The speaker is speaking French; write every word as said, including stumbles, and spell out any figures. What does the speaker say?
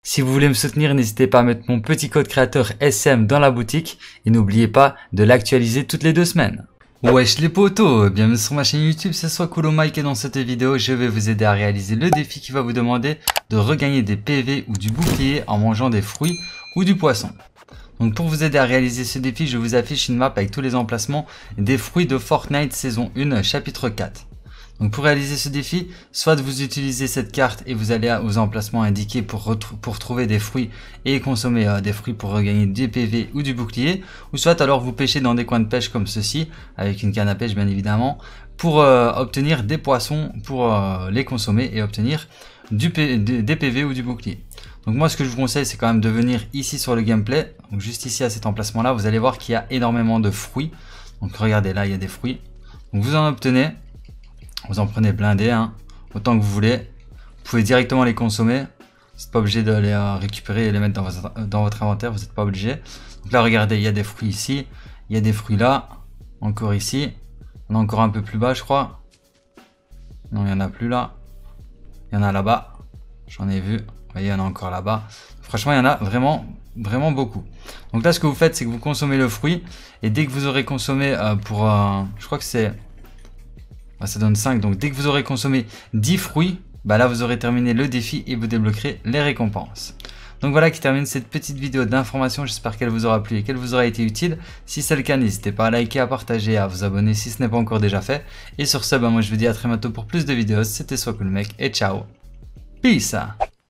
Si vous voulez me soutenir, n'hésitez pas à mettre mon petit code créateur S M dans la boutique et n'oubliez pas de l'actualiser toutes les deux semaines. Wesh les potos, bienvenue sur ma chaîne YouTube, c'est Swakulo Mike et dans cette vidéo, je vais vous aider à réaliser le défi qui va vous demander de regagner des P V ou du bouclier en mangeant des fruits ou du poisson. Donc pour vous aider à réaliser ce défi, je vous affiche une map avec tous les emplacements des fruits de Fortnite saison un chapitre quatre. Donc pour réaliser ce défi, soit vous utilisez cette carte et vous allez aux emplacements indiqués pour, pour trouver des fruits et consommer euh, des fruits pour regagner des P V ou du bouclier, ou soit alors vous pêchez dans des coins de pêche comme ceci, avec une canne à pêche bien évidemment, pour euh, obtenir des poissons, pour euh, les consommer et obtenir du P, des P V ou du bouclier. Donc moi ce que je vous conseille c'est quand même de venir ici sur le gameplay, donc juste ici à cet emplacement là, vous allez voir qu'il y a énormément de fruits. Donc regardez là il y a des fruits, donc vous en obtenez. Vous en prenez blindé, hein, autant que vous voulez. Vous pouvez directement les consommer. Vous n'êtes pas obligé de les euh, récupérer et les mettre dans votre, dans votre inventaire. Vous n'êtes pas obligé. Donc là, regardez, il y a des fruits ici. Il y a des fruits là. Encore ici. Il y en a encore un peu plus bas, je crois. Non, il n'y en a plus là. Il y en a là-bas. J'en ai vu. Vous voyez, il y en a encore là-bas. Franchement, il y en a vraiment, vraiment beaucoup. Donc là, ce que vous faites, c'est que vous consommez le fruit. Et dès que vous aurez consommé euh, pour... Euh, je crois que c'est... Bah, ça donne cinq, donc dès que vous aurez consommé dix fruits, bah là vous aurez terminé le défi et vous débloquerez les récompenses. Donc voilà qui termine cette petite vidéo d'information, j'espère qu'elle vous aura plu et qu'elle vous aura été utile. Si c'est le cas, n'hésitez pas à liker, à partager, à vous abonner si ce n'est pas encore déjà fait. Et sur ce, bah moi je vous dis à très bientôt pour plus de vidéos, c'était Swakulo Mike et ciao. Peace.